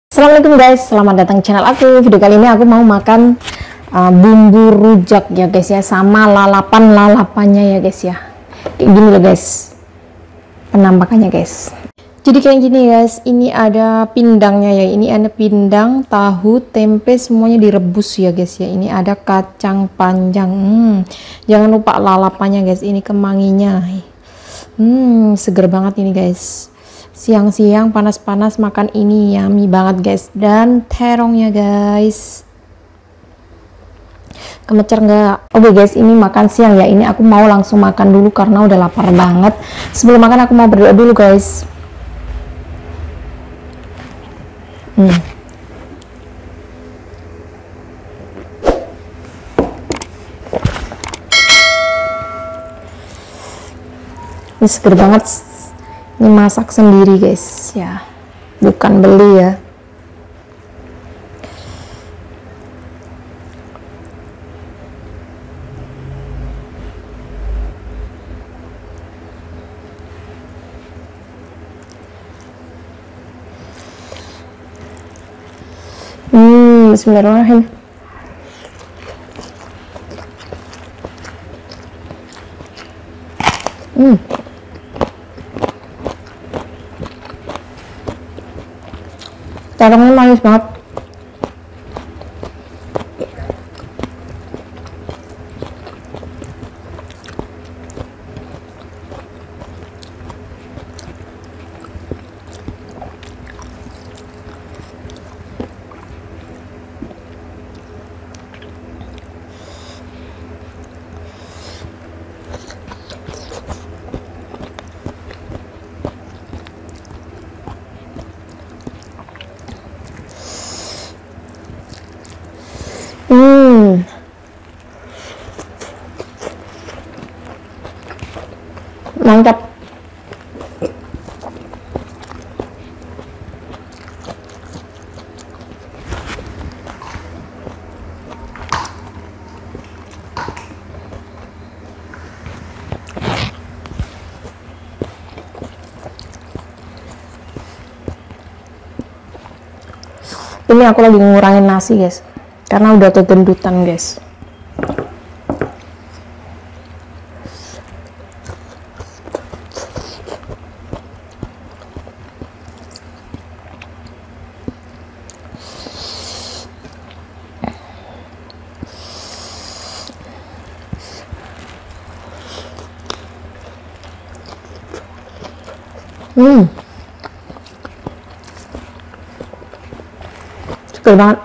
Assalamualaikum guys, selamat datang di channel aku. Video kali ini aku mau makan bumbu rujak ya guys ya, sama lalapannya ya guys ya. Kayak gini loh guys penampakannya guys. Jadi kayak gini guys, ini ada pindangnya ya, ini ada pindang, tahu, tempe, semuanya direbus ya guys ya. Ini ada kacang panjang, jangan lupa lalapannya guys, ini kemanginya. Seger banget ini guys. Siang-siang panas-panas makan ini yummy banget guys. Dan terongnya guys, kemecer nggak? Oke guys, ini makan siang ya. Ini aku mau langsung makan dulu karena udah lapar banget. Sebelum makan aku mau berdoa dulu guys. Ini seger banget. Ini masak sendiri guys ya, bukan beli ya. Bismillahirrahmanirrahim. Terongnya manis banget. Mantap. Ini aku lagi ngurangin nasi guys, karena udah kegendutan guys. Seger banget.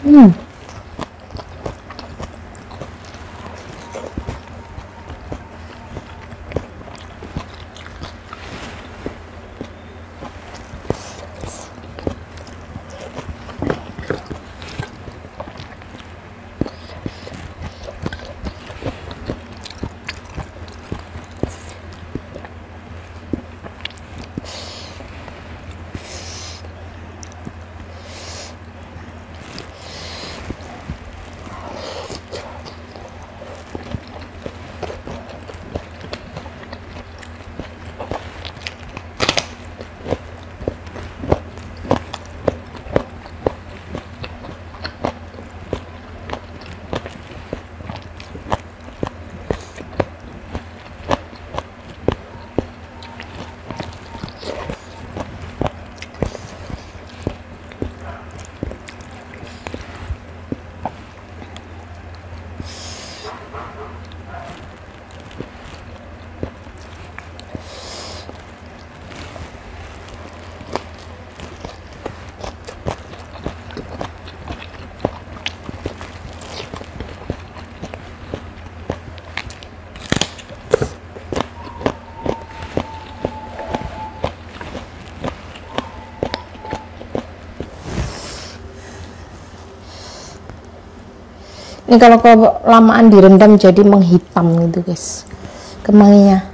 Hmm. Ini kalau kelamaan direndam jadi menghitam gitu guys kemanginya.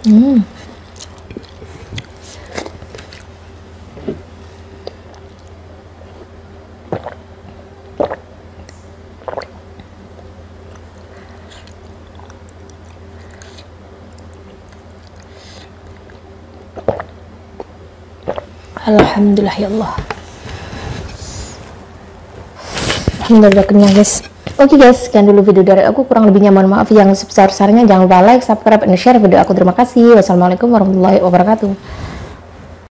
Hmm. Alhamdulillah ya Allah. Alhamdulillah kenyang guys. Oke guys, sekian dulu video dari aku. Kurang lebihnya mohon maaf yang sebesar-besarnya. Jangan lupa like, subscribe, dan share video aku. Terima kasih. Wassalamualaikum warahmatullahi wabarakatuh.